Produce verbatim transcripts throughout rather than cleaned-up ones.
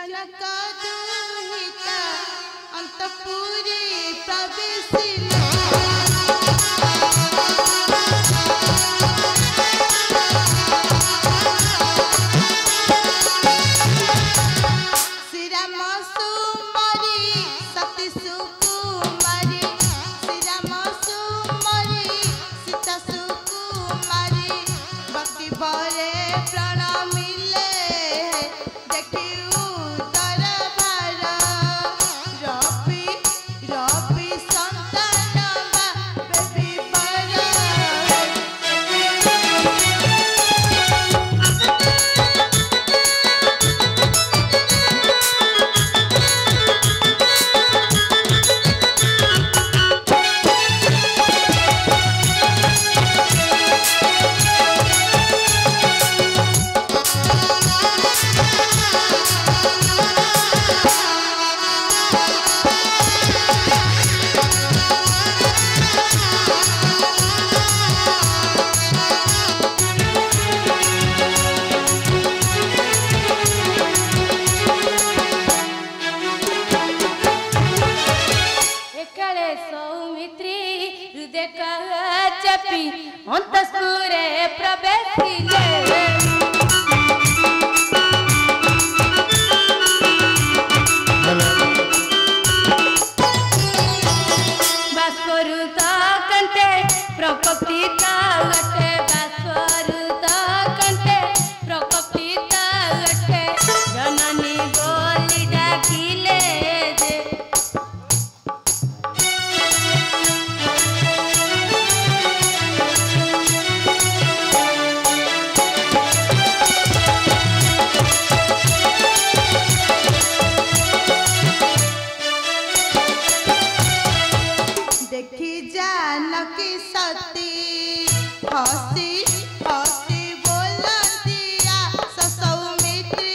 जनक दुहिता अंतपुरी प्रवेशिला अंतपुरे प्रवेशिले बास्वरुत कंठे प्रकपिता गटे बास्वरुत कंठे प्रकपिता गटे जननी बोली डाकिले जे जानकी सती हसी हसी बोलतिया सौमित्री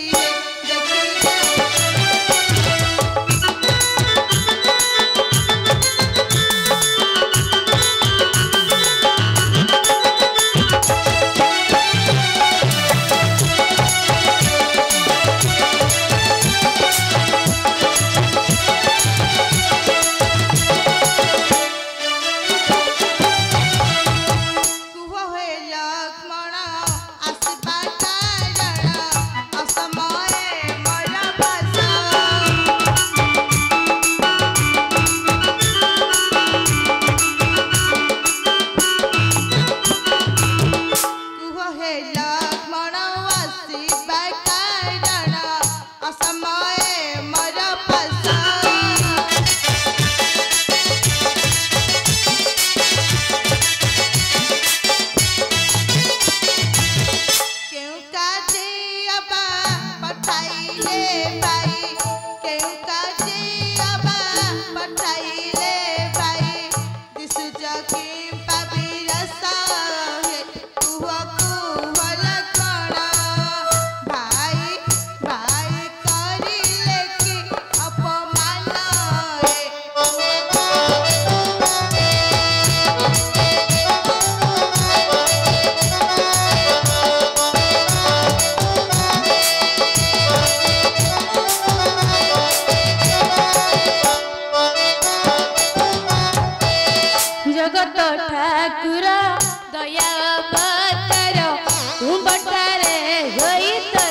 जगत ठाकुर दया अवतार तू बटारे होई तो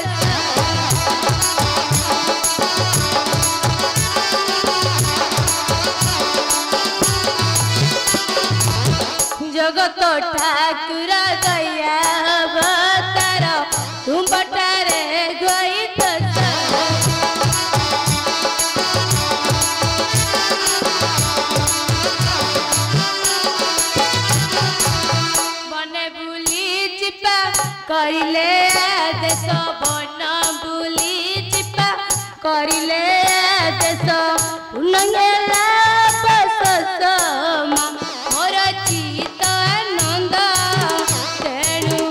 जगत ठाकुर दया अवतार तू बटारे होई तो करिले देश बन बुली चिपा करिले देश उन्नयला बसस मोर चित आनंद तेणु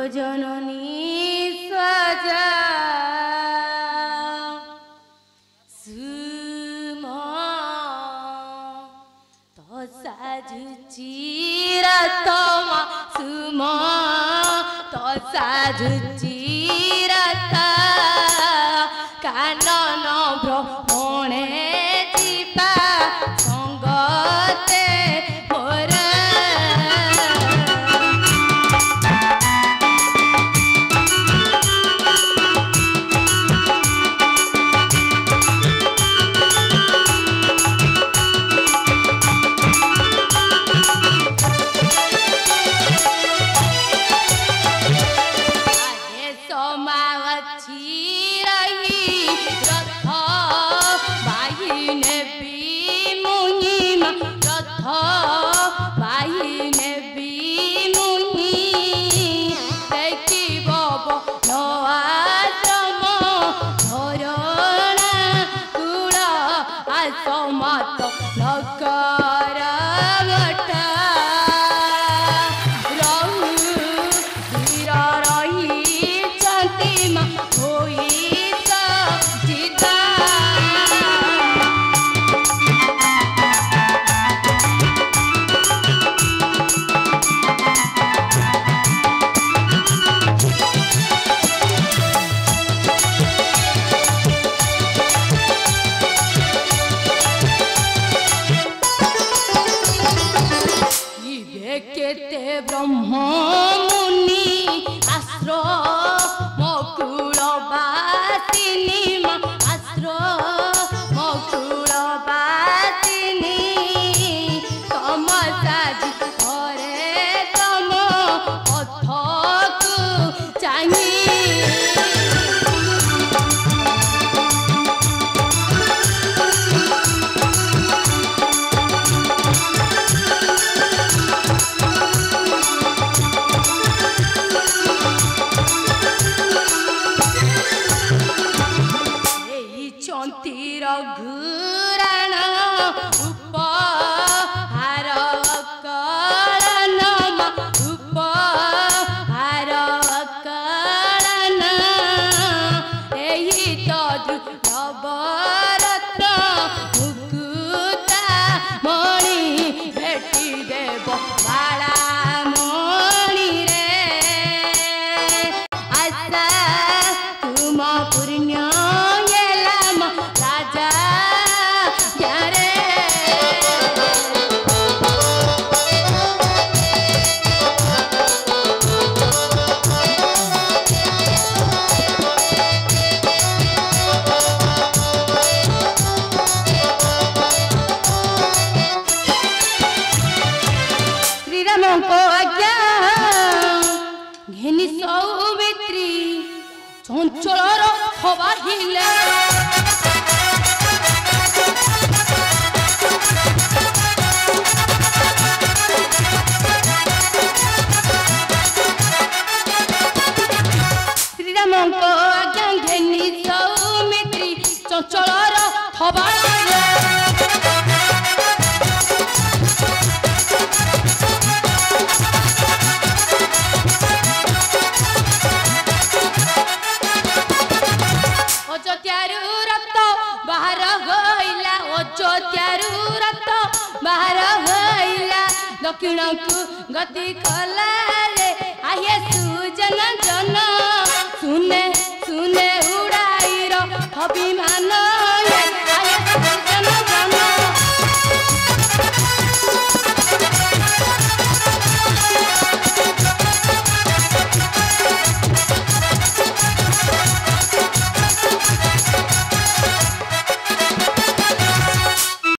जननी स्वजा सुम तो साजुचिरा तमा सुम तो साजुचिरा कानन भ्रमणे जीवा संगते मोर ब्रह्म मुनि आश्रो मकुल बासिनी आश्रो मकुल बासिनी तम साजी घरे तम पथकु चाही घुराण उपहार कळन उपहार कळन एही तो नवरत्न मुकुता मणि भेटी देव बाला मणि रे आशा तुम पुण्य घेनी सौमित्री चंचल हबाहिले श्रीराम आज्ञा घेनी सौमित्री चंचल हबाहिले बाहर होइला दक्षिण को गति कला रे आये सुजन जन